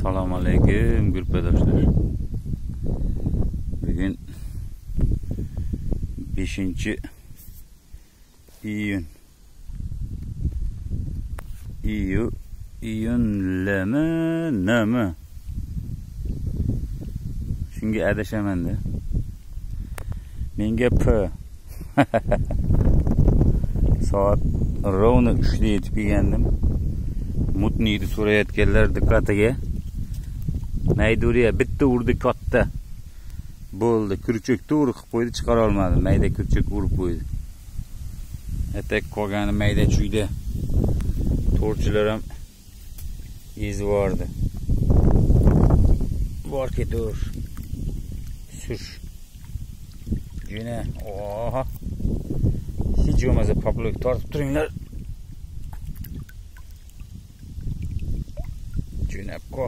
Assalomu alaykum gruppadoshlar. Bugun 5-iyun. Iyunlami, nima? Shunga adashaman-da. Menga P. Soat rovna 3 da yetib kelgandim. Mutniyni so'rayotganlar diqqatiga. Mayduriya bitta urdi katta. Bo'ldi, kurchakni urib qo'ydi, chiqara olmadi. Mayda kurchak urib qo'ydi. Atak qolgani mayda chuyda. To'rchilar ham ezvordi. Bor ketur. Sur. Yana, oha. Hech bo'lmasa poplok tortib turinglar. Jo'nabko.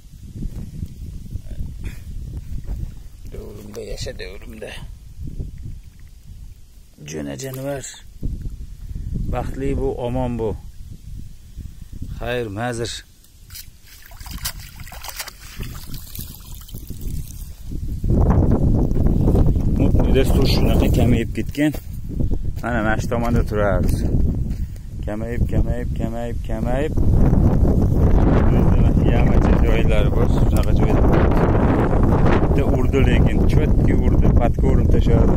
Devrimde yaşa devrimde. Jo'na jonivar. Baxtli bu, omon bu. Xayr, mazir. Mutlular suv shunaqa kamayib ketgan. Mana mana shu tomonda turardi. Kamayib. Yamacha joylari bor, shunaqa joyda. Bitta urdi, lekin chotki urdi, patga urib tashladi.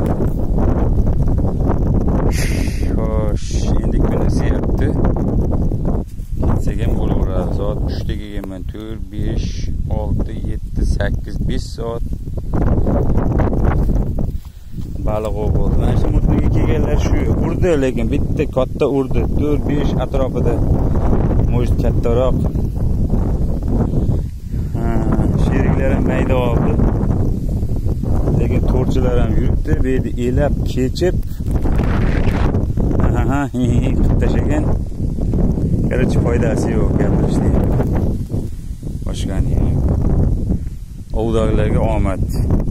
Xo'sh, endi kun isiyapti. Ketsak ham bo'laveradi. Soat 3 da kelganman. 4, 5, 6, 7, 8, 5 soat. Baliq bo'ldi. Mana shu mutliga kelganlar shu urdi, lekin bitta katta urdi. 4, 5 atrofida. Mo'j kattaroq. Sheriklar ham mayda oldi. Lekin to'rchilar ham yuribdi. Bu yerda elab kechib. Qilib tashlagan. Qarchi foydasi yo'q gapirishning. Boshqani yo'q. Ovdagilarga omad.